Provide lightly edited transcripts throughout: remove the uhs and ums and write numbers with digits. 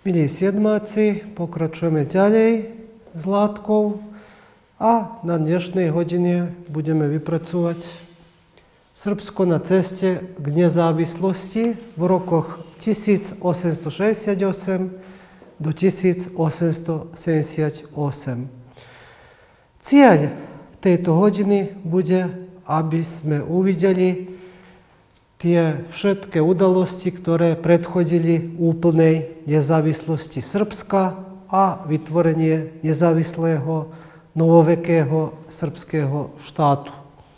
Milí siedmáci, pokračujeme ďalej s látkou a na dnešnej hodine budeme vypracovať Srbsko na ceste k nezávislosti v rokoch 1868 do 1878. Cieľ tejto hodiny bude, aby sme uvideli tie všetky udalosti, ktoré predchodili úplnej nezávislosti Srbska a vytvorenie nezávislého novovekého srbského štátu.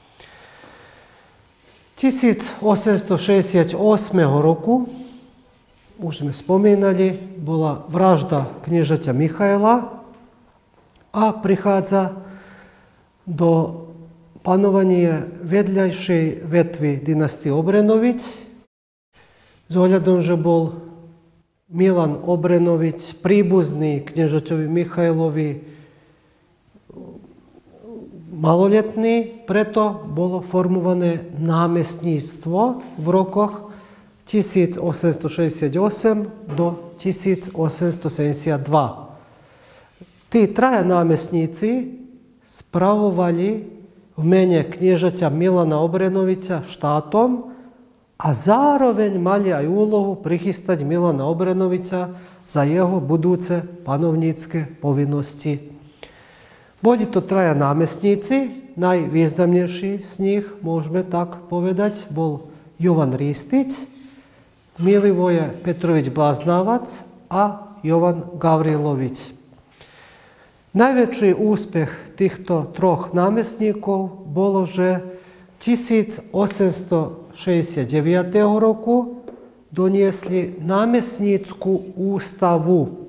1868 roku, už sme spomínali, bola vražda kniežaťa Michaela a prichádza do panovanie vedľajšej vetvy dynastie Obrenović. S ohľadom, že bol Milan Obrenović príbuzný kniežaťovi Michailovi maloletný, preto bolo formované námestníctvo v rokoch 1868 do 1872. Tí traja námestníci spravovali v mene kniežaťa Milana Obrenovića štátom a zároveň mali aj úlohu prichystať Milana Obrenovića za jeho budúce panovnícke povinnosti. Boli to traja námestníci, najvýznamnejší z nich, môžeme tak povedať, bol Jovan Ristić, Milivoje Petrović Blaznávac a Jovan Gavrilović. Najväčší úspech týchto troch námestníkov bolo, že 1869 roku doniesli námestnícku ústavu.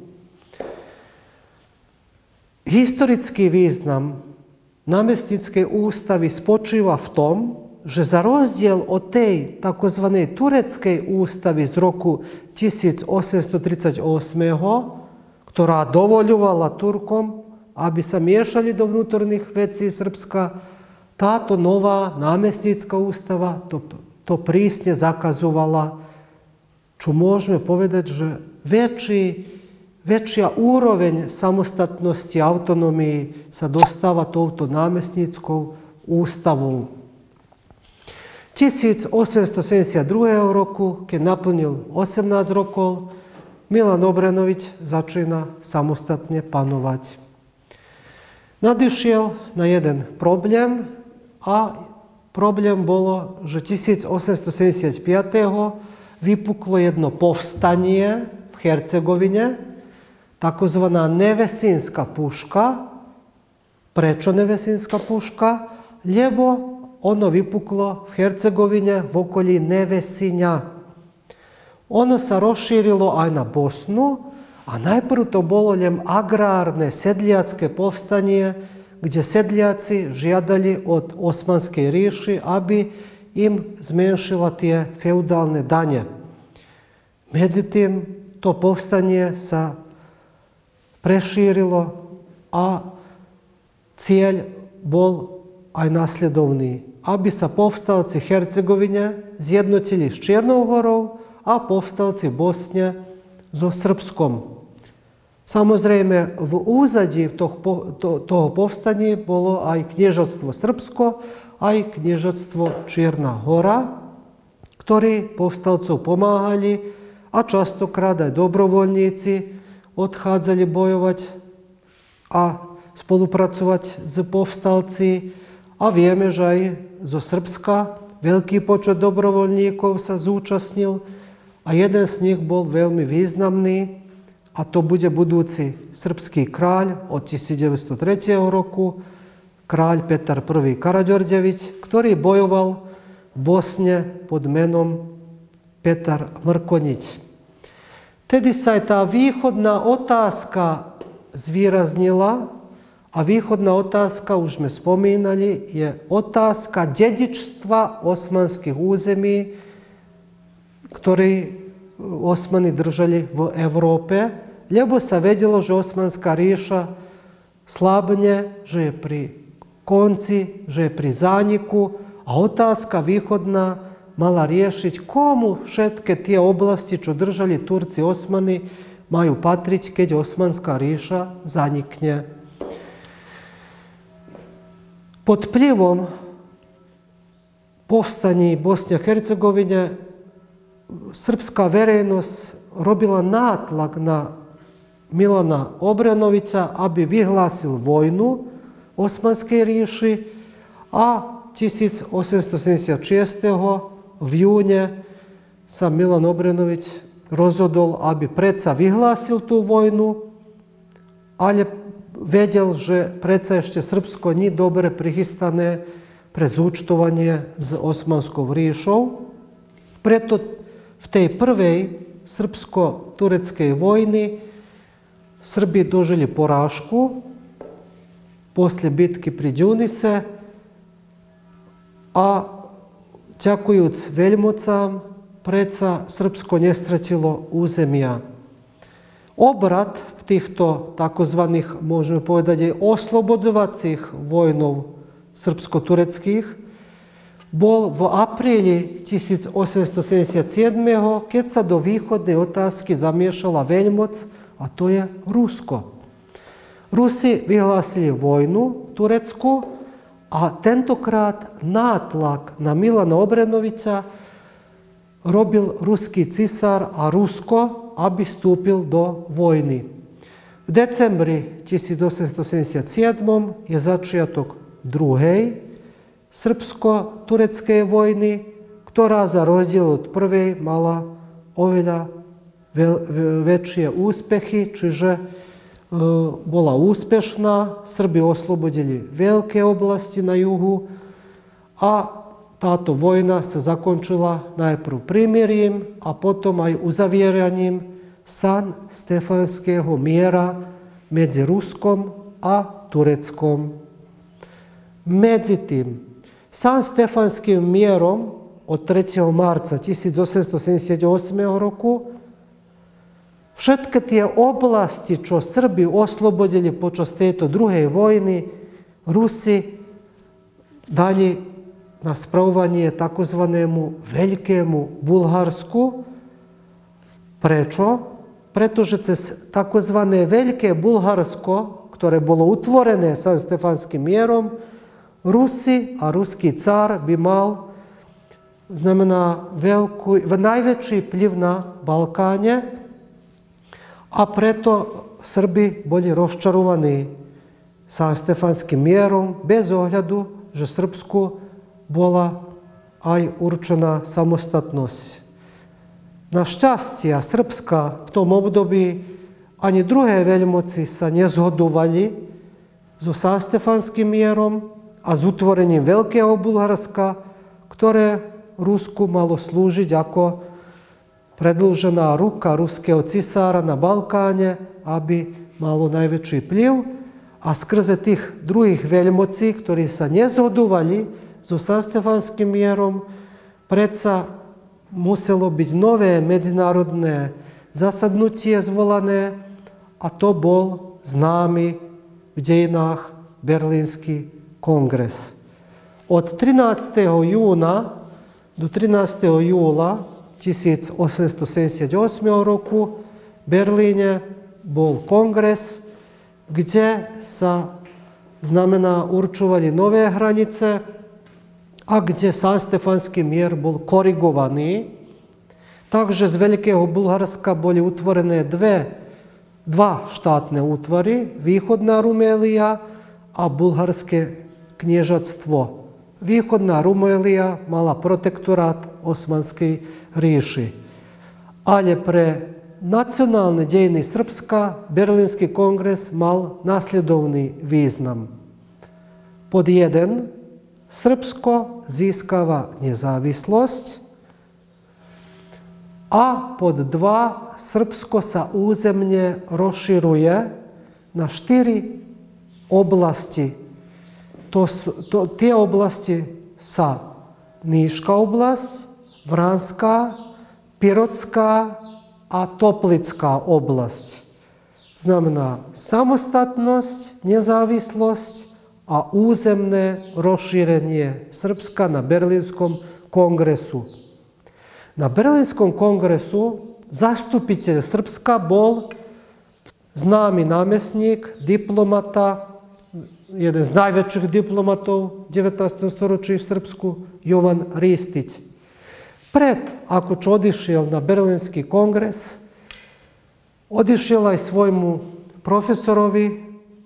Historický význam námestníckej ústavy spočíva v tom, že za rozdiel od tej tzv. Tureckej ústavy z roku 1838, ktorá dovoľovala Turkom, aby sa miešali do vnútorných vecí Srbska, táto nová námestnícka ústava to prísne zakazovala, čo môžeme povedať, že väčšia úroveň samostatnosti a autonómii sa dostáva touto námestníckou ústavou. 1872 roku, keď naplnil 18 rokov, Milan Obrenović začína samostatne panovať. Nadišiel na jeden problém a problém bolo, že 1875. vypuklo jedno povstanie v Hercegovine, takozvaná Nevesínska puška. Prečo Nevesínska puška? Lebo ono vypuklo v Hercegovine v okolí Nevesinja. Ono sa rozšírilo aj na Bosnu, a najprv to bolo len agrárne sedliacké povstanie, kde sedliaci žiadali od Osmanskej ríši, aby im zmenšila tie feudálne dane. Medzitým to povstanie sa prešírilo a cieľ bol aj nasledovný, aby sa povstalci v Hercegovine zjednotili s Čiernou horou a povstalci v Bosne so Srbskom. Samozrejme, v úzadí toho povstania bolo aj kniežatstvo Srbsko, aj kniežatstvo Čierna hora, ktorí povstalcov pomáhali a častokrát aj dobrovoľníci odchádzali bojovať a spolupracovať s povstalci. A vieme, že aj zo Srbska veľký počet dobrovoľníkov sa zúčastnil a jeden z nich bol veľmi významný, a to bude budúci srbský kráľ od 1903 roku, kráľ Petar I. Karađorđević, ktorý bojoval v Bosne pod menom Petar Mrkonjić. Tedy sa aj tá východná otázka zvýraznila a východná otázka, už sme spomínali, je otázka dedičstva osmanských území, ktoré Osmani držali v Európe, lebo sa vedelo, že Osmanská ríša slabne, že je pri konci, že je pri zániku a otázka východná mala riešiť, komu všetky tie oblasti, čo držali Turci Osmani, majú patriť, keď Osmanská ríša zanikne. Pod vplyvom povstaní Bosne a Hercegovine srpská verejnosť robila nátlak na Milana Obrenovića, aby vyhlásil vojnu Osmanskej ríši a 1876. v júne sa Milan Obrenović rozhodol, aby predsa vyhlásil tú vojnu, ale vedel, že predsa ešte Srbsko nie dobre prichystané pre zúčtovanie s Osmanskou ríšou. Preto v tej prvej srbsko-tureckej vojny Srbi dožili porážku posle bitky pri Đunise a ďakujúc veľmocám predsa Srbsko nestratilo územia. Obrad v týchto takozvaných, môžeme povedať, aj oslobodzovacích vojnov srbsko-tureckých bol v apríli 1877, keď sa do východnej otázky zamiešala veľmoc, a to je Rusko. Rusi vyhlásili vojnu Turecku a tentokrát nátlak na Milana Obrenovića robil ruský cisár a Rusko, aby vstúpil do vojny. V decembri 1877 je začiatok druhej srbsko-tureckej vojny, ktorá za rozdiel od prvej mala oveľa väčšie úspechy, čiže bola úspešná. Srbi oslobodili veľké oblasti na juhu a táto vojna sa zakončila najprv prímirím a potom aj uzavieraním San-Stefanského miera medzi Ruskom a Tureckom. Medzi tým, San-Stefanským mierom od 3. marca 1878 roku všetky tie oblasti, čo Srbi oslobodili počas tejto druhej vojny, Rusi dali na spravovanie takozvanému Veľkému Bulharsku. Prečo? Pretože cez takozvané Veľké Bulharsko, ktoré bolo utvorené San-Stefanským mierom, Rusi a ruský cár by mal, znamená najväčší vplyv na Balkáne, a preto Srbi boli rozčarovaní San-Stefanským mierom bez ohľadu, že Srbsku bola aj určená samostatnosť. Našťastie Srbska v tom období ani druhé veľmoci sa nezhodovali so San-Stefanským mierom a s utvorením Veľkého Bulharska, ktoré Rusku malo slúžiť ako predĺžená ruka ruského cisára na Balkáne, aby malo najväčší vplyv. A skrze tých druhých veľmocí, ktorí sa nezhodovali so San-Stefanským mierom, predsa muselo byť nové medzinárodné zasadnutie zvolané a to bol známy v dejinách Berlínsky kongres. Od 13. júna do 13. júla 1878 roku v Berlíne bol kongres, kde sa určovali nové hranice a kde San-Stefanský mier bol korigovaný. Takže z Veľkého Bulharska boli utvorené dva štátne útvary, Východná Rumélia a Bulharské kniežatstvo. Východná Rumélia mala protektorát Osmanskej ríši. Ale pre nacionálne dejiny Srbska Berlínsky kongres mal nasledovný význam. Pod 1. Srbsko získava nezávislosť a pod 2. Srbsko sa územne rozširuje na 4 oblasti. Tie oblasti sa Níška oblasť, Vranská, Pirotská a Toplická oblasť. Znamená samostatnosť, nezávislosť a územné rozšírenie Srbska na Berlínskom kongresu. Na Berlínskom kongresu zastupiteľ Srbska bol známy námestník, diplomata, jeden z najväčších diplomatov v 19. storočí v Srbsku, Jovan Ristić. Pred ako čo odišiel na Berlínsky kongres, odišiel aj svojmu profesorovi,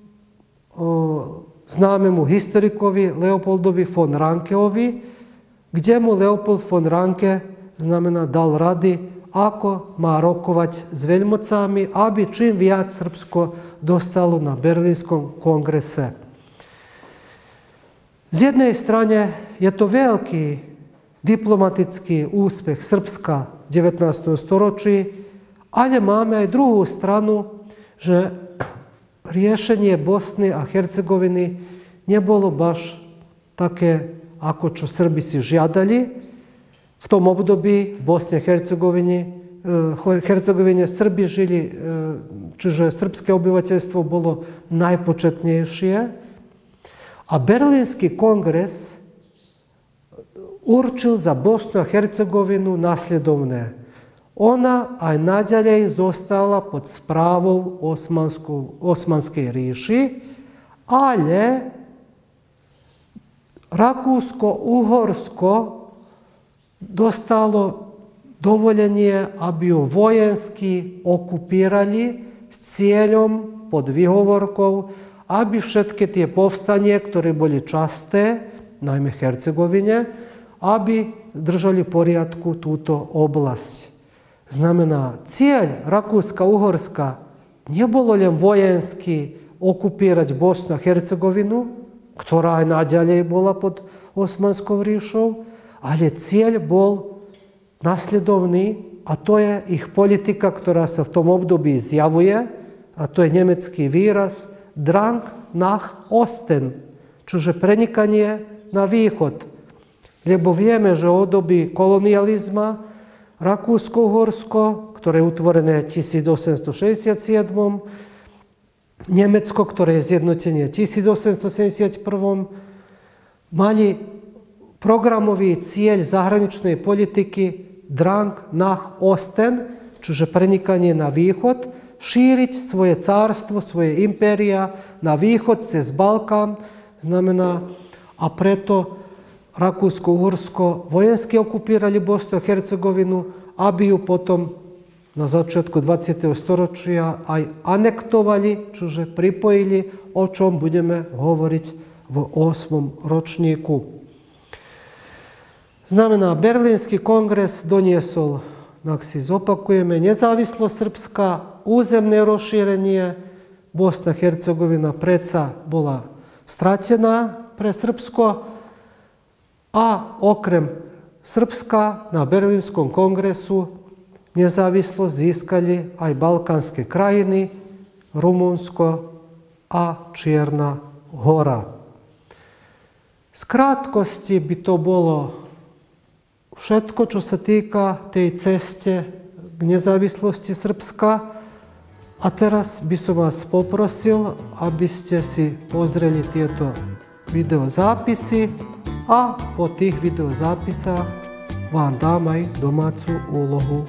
známemu historikovi Leopoldovi von Rankeovi, kde mu Leopold von Ranke dal rady, ako má rokovať s veľmocami, aby čím viac Srbsko dostalo na Berlínskom kongrese. Z jednej strane je to veľký diplomatický úspech Srbska v 19. storočí, ale máme aj druhú stranu, že riešenie Bosny a Hercegoviny nebolo baš také, ako čo Srbi si žiadali. V tom období v Bosne a Hercegovine Srbi žili, čiže srbské obyvateľstvo bolo najpočetnejšie. A Berlínsky kongres určil za Bosnu a Hercegovinu nasledovné. Ona aj naďalej zostala pod správou Osmanskej ríši, ale Rakúsko-Uhorsko dostalo dovolenie, aby ju vojensky okupírali s cieľom pod výhovorkou, aby všetky tie povstanie, ktoré boli časté, najmä v Hercegovine, aby držali poriadku túto oblasť. Znamená, cieľ Rakúska-Uhorska nebolo len vojensky okupírať Bosnu a Hercegovinu, ktorá aj naďalej bola pod Osmanskou ríšou, ale cieľ bol nasledovný, a to je ich politika, ktorá sa v tom období zjavuje, a to je nemecký výraz Drang nach Osten, čiže prenikanie na východ. Lebo vieme, že v období kolonializma Rakúsko-Uhorsko, ktoré je utvorené v 1867, Nemecko, ktoré je zjednotenie v 1871, mali programový cieľ zahraničnej politiky Drang nach Osten, čiže prenikanie na východ, šíriť svoje cárstvo, svoje impéria na východ cez Balkán, znamená, a preto Rakúsko-Uhorsko vojensky okupírali Bosnu a Hercegovinu, aby ju potom na začiatku 20. storočia aj anektovali, čiže pripojili, o čom budeme hovoriť v 8. ročníku. Znamená, Berlínsky kongres doniesol, ak si zopakujeme, nezávislosť Srbska, územné rozšírenie, Bosna a Hercegovina predsa bola stratená pre Srbsko, a okrem Srbska na Berlínskom kongresu nezávislosť získali aj balkánske krajiny, Rumunsko a Čierna hora. Z krátkosti by to bolo všetko, čo sa týka tej ceste k nezávislosti Srbska. A teraz by som vás poprosil, aby ste si pozreli tieto videozápisy, a po tých videozápisách vám dám aj domácu úlohu.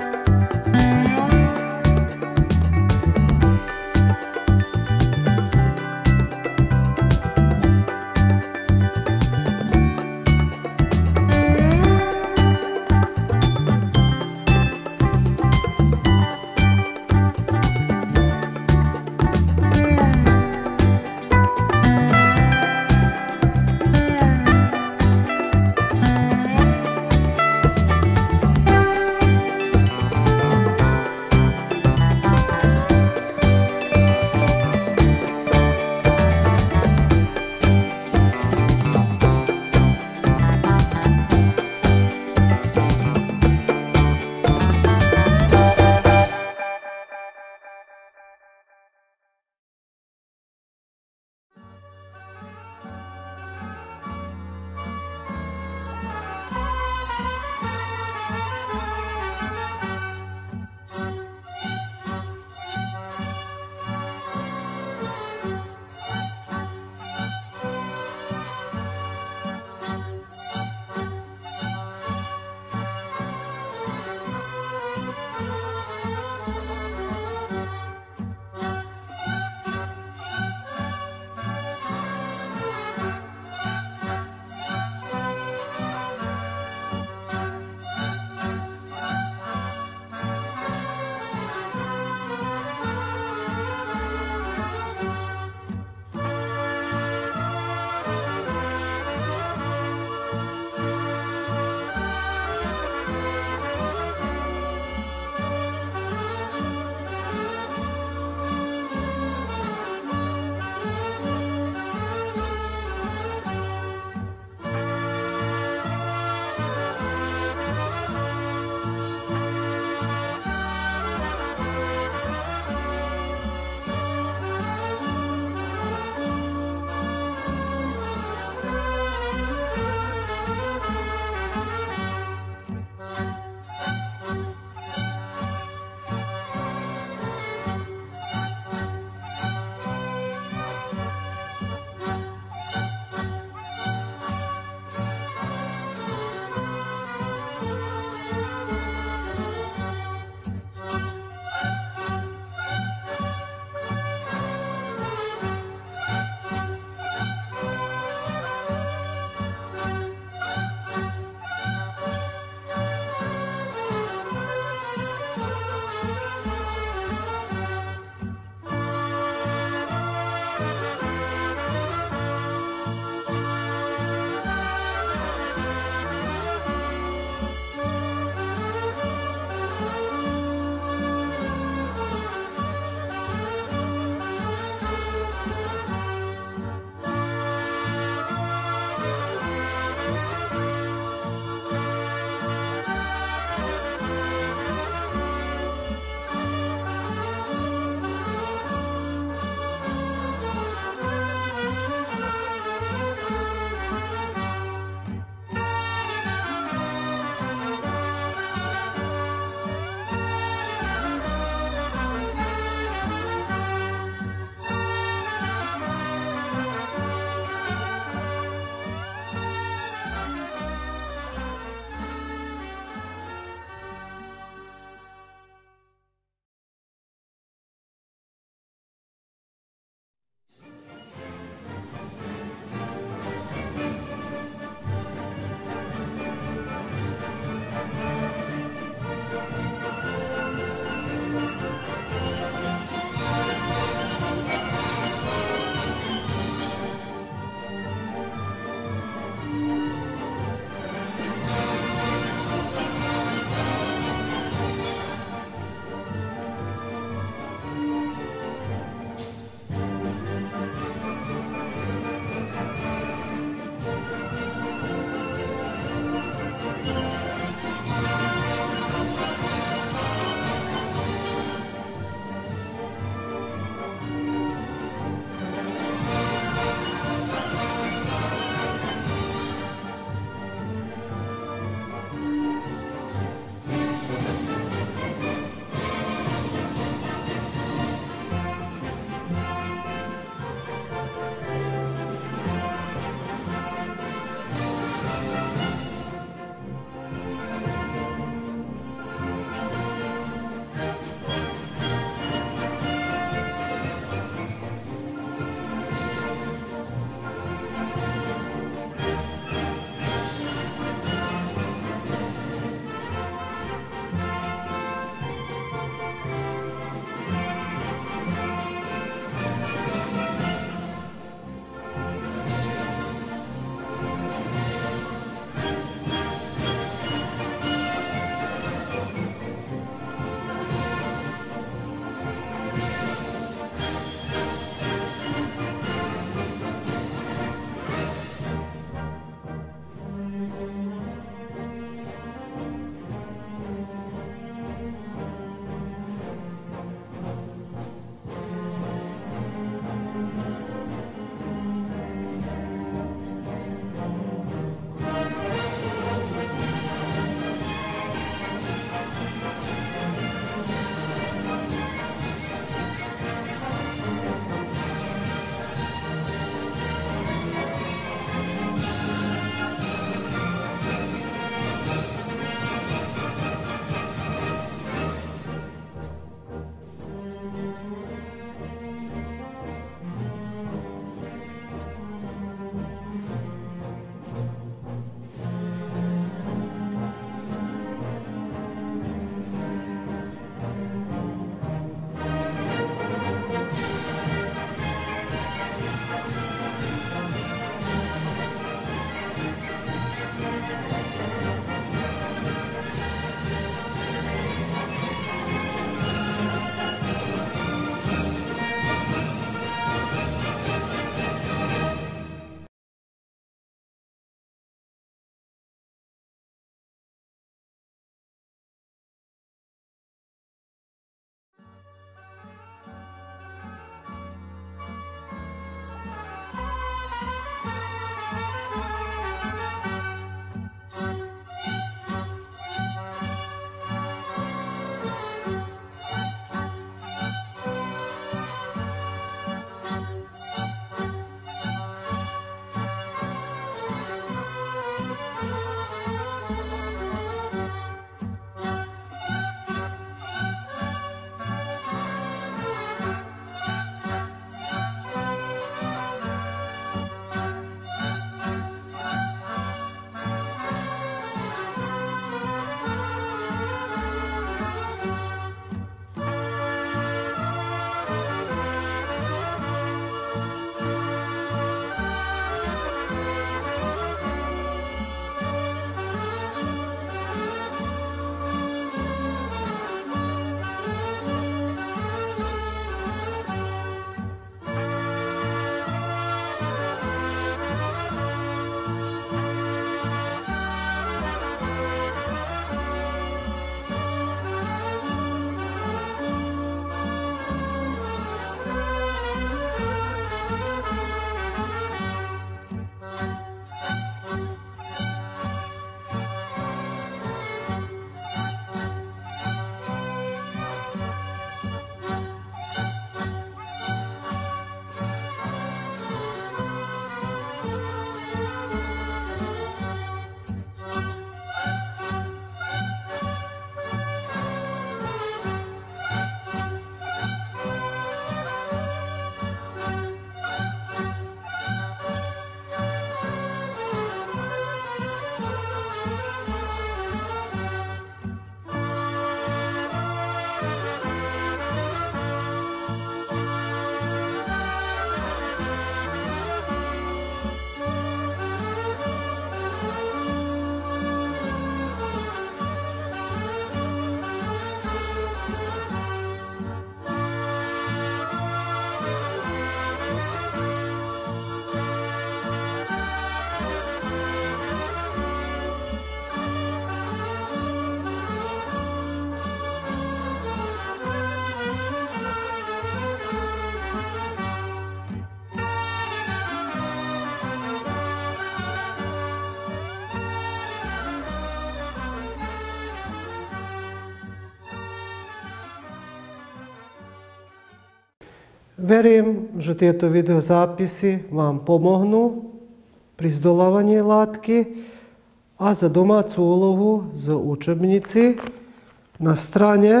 Verím, že tieto videozápisy vám pomohnú pri zdolávaní látky a za domácu úlohu z učebnici na strane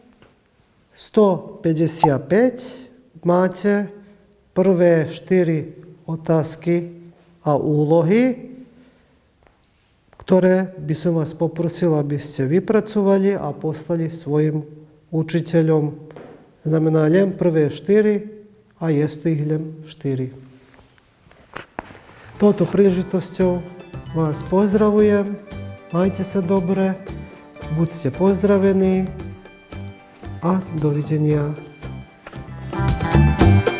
155 máte prvé 4 otázky a úlohy, ktoré by som vás poprosil, aby ste vypracovali a poslali svojim učiteľom. Znamená len prvé 4 a jest ich len 4. Touto príležitosťou vás pozdravujem, majte sa dobre, buďte pozdravení a dovidenia.